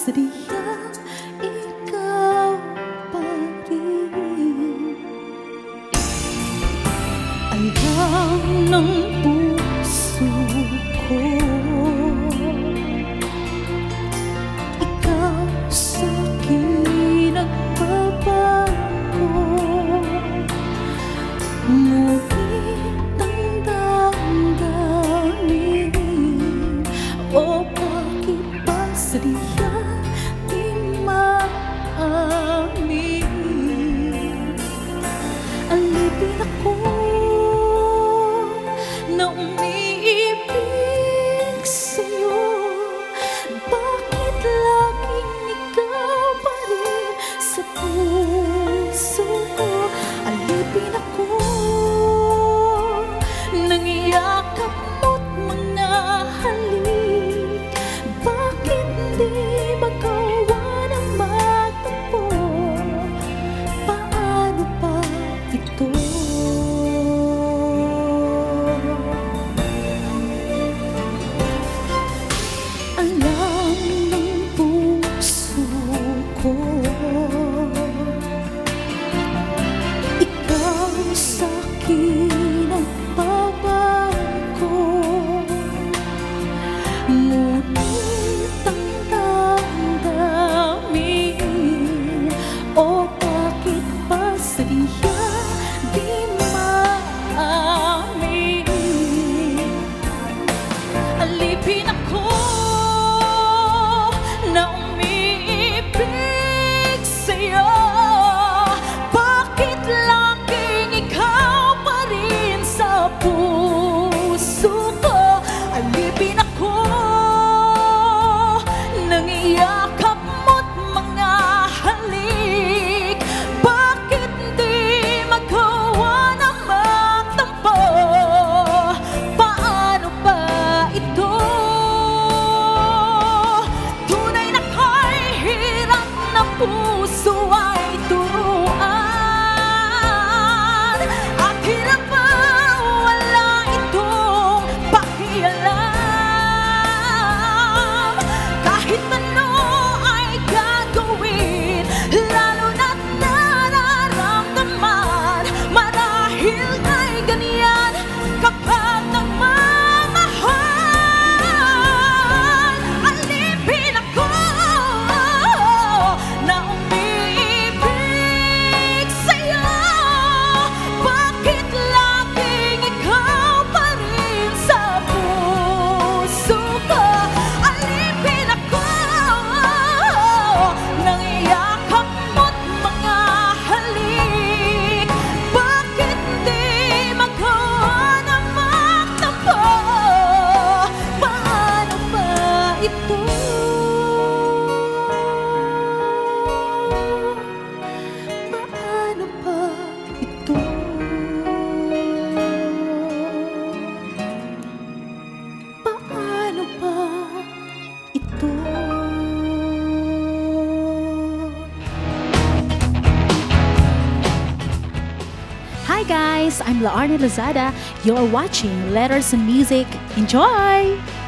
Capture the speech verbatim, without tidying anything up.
sadya ikaw pa rin. Alam ng puso ko, ikaw sa'kin nagbabago. Ngunit ang damdamin, o bakit ba sadya di maamin? Alipin ako na umiibig sa'yo. Bakit laging ikaw pa rin sa puso ko? Alipin ako nang iyakap mo't mga halik. Bakit di magawa ng magtampo? Paano pa ito? Alam ng puso ko, ikaw sa'kin ang babago. Ngunit ang damdamin, o bakit ba sadya di maamin? Alipin ako na umiibig sa'yo. Bakit laging ikaw pa rin sa puso ko? Alipin ako nang iyakap mo't mga halik. Bakit di magawa na magtampo? Paano ba ito? Tunay na kay hirap na puso ay turuan. Akin na ba wala itong pakialam? Kahit ano ay gagawin, lalo na't nararamdaman. Marahil ay ganyan kapag nagmamahal. Alipin ako na umiibig sa'yo. Bakit laging ikaw pa rin sa puso ko? Alipin ako nang iyakap mo't mga halik. Bakit di magawa na magtampo? Paano ba ito? Paano ba ito? Paano ba ito? Hi guys, I'm Laarni Lozada. You're watching Letters and Music. Enjoy!